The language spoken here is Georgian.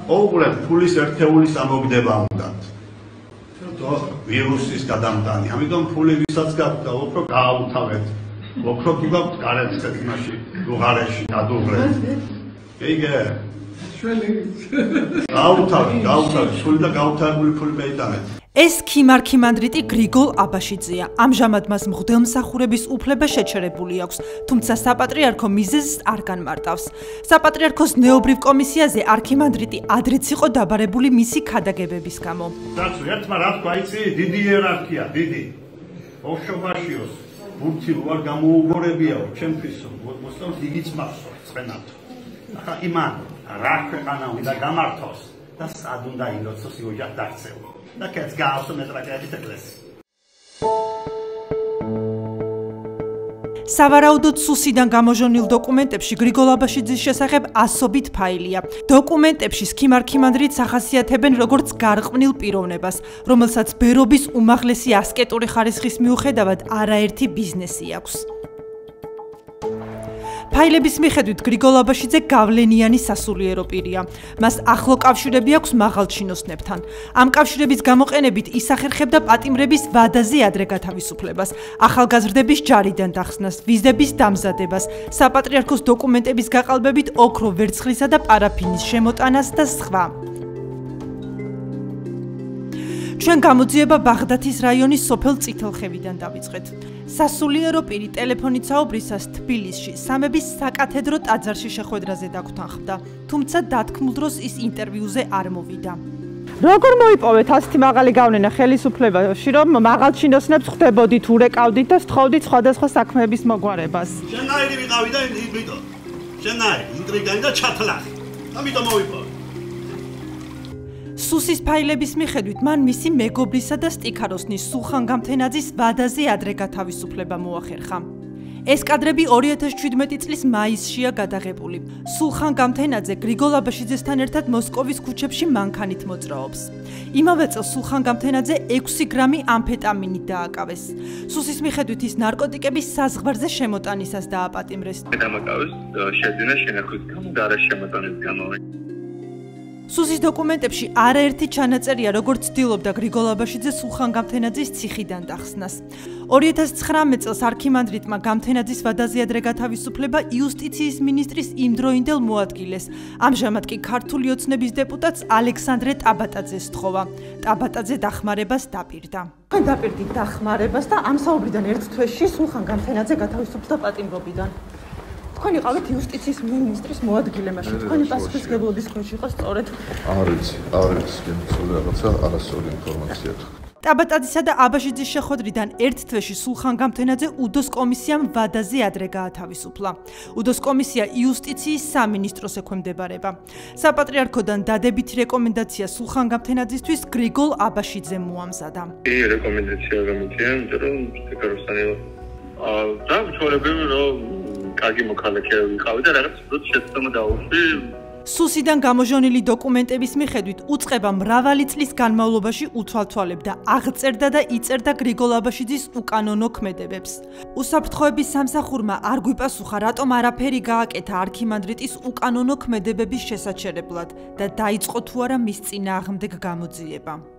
ოღონდ ფულის ერთეულის ამოგდება უნდათ. ვირუსის გადამტანი. ამიტომ ფული ვისაც გაქვთ და უფრო გააუთავეთ. უფრო თუ გაქვთ გარეთ ცეთნაში, უღარეში დადუღრეთ. ეგე გაუთავეთ, ფული და გაუთავებული ფული მეიტანეთ. ეს ქიმარქიმანდრიტი გრიგოლ აბაშიძეა. ამჟამად მას მღვდელმსახურების უფლება შეჩერებული აქვს, თუმცა საპატრიარქო მიზეზს არ განმარტავს. საპატრიარქოს ნეობრივ კომისიაზე არქიმანდრიტი ადრეც იყო დაბარებული მისი ქადაგებების გამო. დაცო, ერთმა რა თქვა, იცი, დიდი იერარქია, დიდი. ოშობაშიოს ბურთი ვარ გამოუგორებიაო, ჩემთვისო, მოსწონს იგიც მახსოვს, ცხენათო. ახლა იმან რა ქვეყანა უნდა გამართოს და სად უნდა ილოცოს იოჯახ დაქცეულო. Da che sgauso mentre che avete classe. სავარაუდოდ სუსიდან გამოჟონილ დოკუმენტებში გრიგოლ აბაშიძის შესახებ ასობით ფაილია. დოკუმენტებში ქიმარქიმანდრიტს ახასიათებენ როგორც გარყვნილ პიროვნებას, რომელსაც ბერობის უმაღლესი ასკეტური ხარისხის მიუხედავად არაერთი ბიზნესი აქვს. ფაილების მიხედვით გრიგოლ აბაშიძე გავლენიანი სასულიერო პირია. მას ახლო კავშირები აქვს მაღალჩინოსნებთან. ამ კავშირების გამოყენებით ის ახერხებდა პატიმრების ვადაზე ადრე გათავისუფლებას, ახალგაზრდების ჯარიდან დახსნას, ვიზების დამზადებას, საპატრიარქოს დოკუმენტების გაყალბებით ოქრო, ვერცხლისა და პარაფინის შემოტანას და სხვა. ჩვენ გამოძიება ბაღდათის რაიონის სოფელ წითელხევიდან დავიწყეთ. სასულიერო პირი ტელეფონით საუბრისას თბილისში სამების საკათედრო ტაძარში შეხვედრაზე დაგვრთანხმდა, თუმცა დათქმულ დროს ის ინტერვიუზე არ მოვიდა. როგორ მოიპოვეთ ასეთი მაღალი გავლენა ხელისუფლებაში, რომ მაღალჩინოსნებს ხვდებოდით, ურეკავდით და სთხოვდით სხვადასხვა საქმეების მოგვარებას? შენაირი ვიყავი და იმიტომ. შენაირი, ინტრიგანი და ჩათლახი. ამიტომ მოვიპოვე. სუსის ფაილების მიხედვით მან მისი მეგობრისა და სტიქაროსნის სულხან გამთენაძის ვადაზე ადრე გათავისუფლება მოახერხა. ეს კადრები 2017 წლის მაისშია გადაღებული. სულხან გამთენაძე გრიგოლ აბაშიძესთან ერთად მოსკოვის ქუჩებში მანქანით მოძრაობს. იმავე წელს სულხან გამთენაძე 6 გრამი ამფეტამინით დააკავეს. სუსის მიხედვით ის ნარკოტიკების საზღვარზე შემოტანისას დააპატიმრეს. დამაკავეს შეძენა შენახვის გამო და არა შემოტანის გამო. სუსის დოკუმენტებში არაერთი ჩანაწერია, როგორც ცდილობდა გრიგოლ აბაშიძე სულხან გამთენაძის ციხიდან დახსნას. 2019 წელს არქიმანდრიტმა გამთენაძის ვადაზე ადრე გათავისუფლება იუსტიციის მინისტრის იმდროინდელ მოადგილეს. ამჟამად კი ქართული ოცნების დეპუტატს ალექსანდრე ტაბატაძეს სთხოვა. ტაბატაძე დახმარებას დაპირდა. თქვენ დაპირდით დახმარებას და ამ საუბრიდან ერთ თვეში სულხან გამთენაძე გათავისუფლდა პატიმრობიდან. თქვენ იყავით იუსტიციის მინისტრის მოადგილე, მაშინ თქვენი პასუხისმგებლობის ქვეშ იყო სწორედ. არ ვიცი, გემწვეული რაღაცა არასწორი ინფორმაცია. ტაბატაძისა და აბაშიძის შეხვედრიდან ერთ თვეში სულხან გამთენაძე უდოს კომისიამ ვადაზე ადრე გაათავისუფლა. უდოს კომისია იუსტიციის სამინისტროს ექვემდებარება. საპატრიარქოდან დადებითი რეკომენდაცია სულხან გამთენაძისთვის გრიგოლ აბაშიძემ მოამზადა. რეკომენდაცია გამიწია, იმიტომ რომ სტიქაროსანი და ჩვეულებრივი რომ კარგი მოქალაქეები ვიყავი და რაღაც შეცდომა დაუშვი. სუსიდან გამოჟონილი დოკუმენტების მიხედვით უწყება მრავალი წლის განმავლობაში უთვალთვალებდა, აღწერდა და იწერდა გრიგოლ აბაშიძის უკანონო ქმედებებს. უსაფრთხოების სამსახურმა არ გვიპასუხა, რატომ არაფერი გააკეთა არქიმანდრიტის უკანონო ქმედებების შესაჩერებლად და დაიწყო თუ არა მის წინააღმდეგ გამოძიება.